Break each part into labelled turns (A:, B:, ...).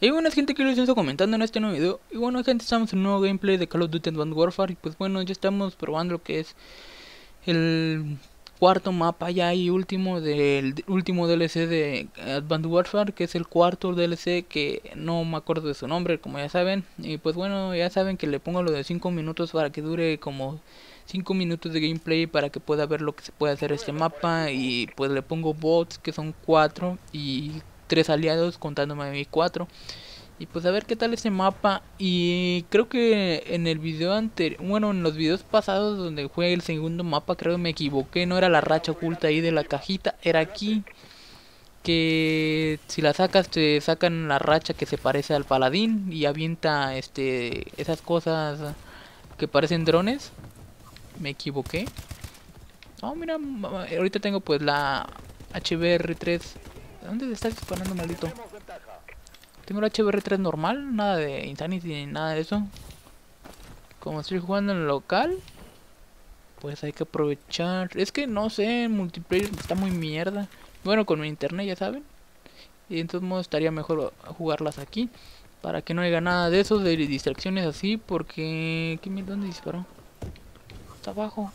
A: Hey, buenas gente, que les estoy comentando en este nuevo video. Y bueno gente, estamos en un nuevo gameplay de Call of Duty Advanced Warfare. Y pues bueno, ya estamos probando lo que es el cuarto mapa ya y último del último DLC de Advanced Warfare, que es el cuarto DLC que no me acuerdo de su nombre, como ya saben. Y pues bueno, ya saben que le pongo lo de 5 minutos para que dure como 5 minutos de gameplay para que pueda ver lo que se puede hacer este mapa. Y pues le pongo bots, que son 4 y 3 aliados contándome a mí 4. Y pues a ver qué tal este mapa. Y creo que en el video anterior, bueno, en los videos pasados donde fue el segundo mapa, creo que me equivoqué. No era la racha oculta ahí de la cajita, era aquí. Que si la sacas te sacan la racha que se parece al paladín y avienta esas cosas que parecen drones. Me equivoqué. Oh, mira, ahorita tengo pues la HBR3. ¿Dónde está disparando, maldito? Tengo el HBR3 normal, nada de Insanity ni nada de eso. Como estoy jugando en el local, pues hay que aprovechar. Es que no sé, multiplayer está muy mierda. Bueno, con mi internet ya saben. Y en todos modos estaría mejor jugarlas aquí. Para que no haya nada de eso, de distracciones así. Porque... ¿Dónde disparó? Está abajo.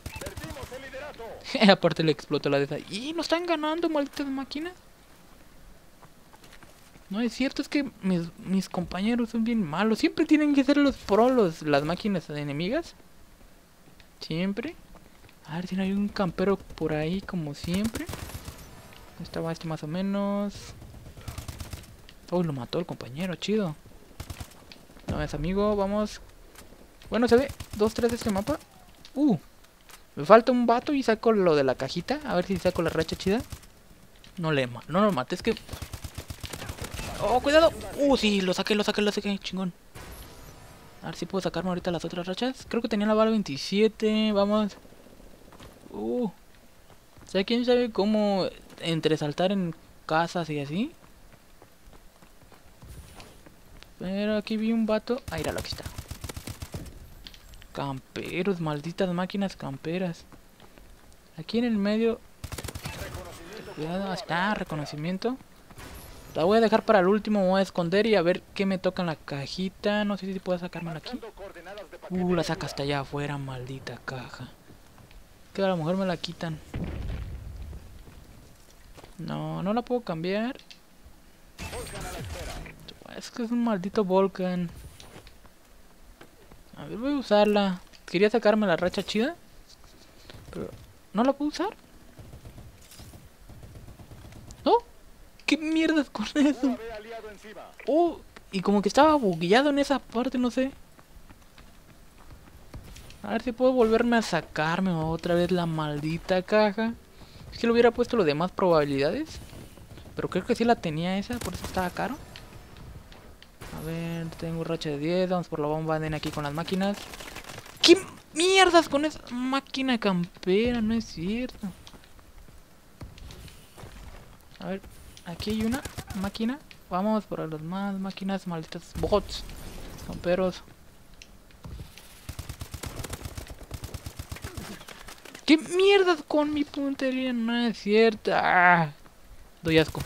A: Aparte le explotó la de esa. ¡Y nos están ganando, malditas máquinas! No es cierto, es que mis compañeros son bien malos. Siempre tienen que ser los pros las máquinas enemigas. Siempre. A ver si no hay un campero por ahí, como siempre. Estaba este más o menos. Oh, lo mató el compañero, chido. No es amigo, vamos. Bueno, se ve 2-3 de este mapa. Me falta un vato y saco lo de la cajita. A ver si saco la racha chida. No lo maté, es que... Oh, cuidado. Sí, lo saqué, chingón. A ver si puedo sacarme ahorita las otras rachas. Creo que tenía la bala 27, vamos. O sea, quién sabe cómo entre saltar en casas y así. Pero aquí vi un vato. Ah, míralo, aquí está. Camperos, malditas máquinas camperas. Aquí en el medio. Cuidado, está, reconocimiento. La voy a dejar para el último, me voy a esconder y a ver qué me toca en la cajita. No sé si puedo sacármela aquí. La saca hasta allá afuera, maldita caja. Que a lo mejor me la quitan. No, no la puedo cambiar. Es que es un maldito Volcan. A ver, voy a usarla. Quería sacarme la racha chida, pero no la puedo usar. ¿No? ¿Qué mierdas con eso? Y como que estaba bugueado en esa parte, no sé. A ver si puedo volverme a sacarme otra vez la maldita caja. Es que le hubiera puesto lo de más probabilidades. Pero creo que sí la tenía esa, por eso estaba caro. A ver, tengo racha de 10. Vamos por la bomba de aquí con las máquinas. ¿Qué mierdas con esa máquina campera? No es cierto. A ver, aquí hay una máquina. Vamos por las más máquinas, malditas bots. Camperos. ¿Qué mierdas con mi puntería? No es cierto. Doy asco.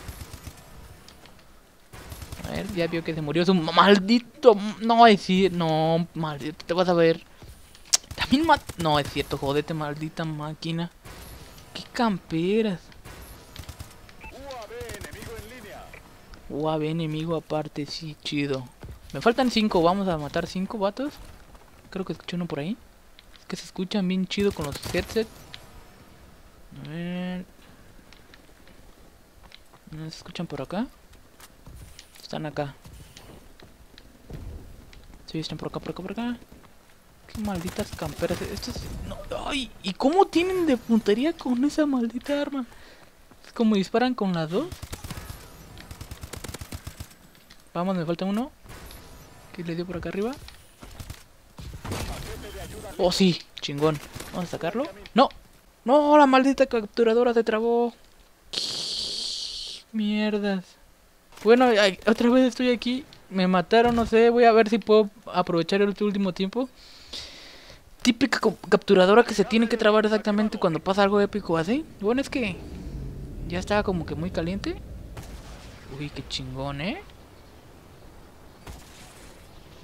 A: A ver, ya vio que se murió su maldito. No es cierto. No, maldito. Te vas a ver. También no es cierto, jodete, maldita máquina. Qué camperas. UAV enemigo aparte, sí, chido. Me faltan 5, vamos a matar 5 vatos. Creo que escuché uno por ahí. Es que se escuchan bien chido con los headsets. A ver. ¿No se escuchan por acá? Están acá. Sí, están por acá, por acá, por acá. Qué malditas camperas. Estos... No, ay, ¿y cómo tienen de puntería con esa maldita arma? Es como disparan con las dos. Vamos, me falta uno. ¿Qué le dio por acá arriba? Oh, sí, chingón. Vamos a sacarlo. ¡No! ¡No! La maldita capturadora se trabó. Mierdas. Bueno, otra vez estoy aquí. Me mataron, no sé. Voy a ver si puedo aprovechar el último tiempo. Típica capturadora que se tiene que trabar exactamente cuando pasa algo épico así. Bueno, es que ya estaba como que muy caliente. Uy, qué chingón, ¿eh?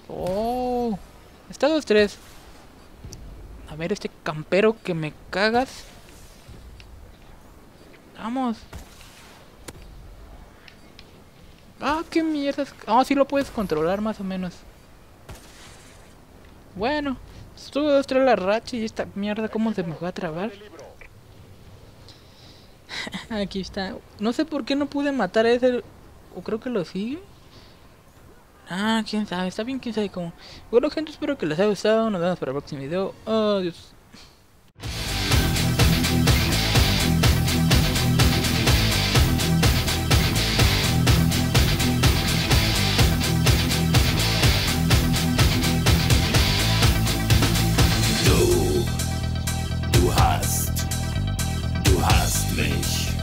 A: Oh, está 2-3. A ver, este campero que me cagas. Vamos. Ah, qué mierda. Ah, sí lo puedes controlar más o menos. Bueno, estuve 2-3 la racha y esta mierda, ¿cómo se me va a trabar? Aquí está. No sé por qué no pude matar a ese. O creo que lo sigue. Ah, quién sabe. Está bien, quién sabe cómo. Bueno, gente, espero que les haya gustado. Nos vemos para el próximo video. Adiós.
B: Du hast mich.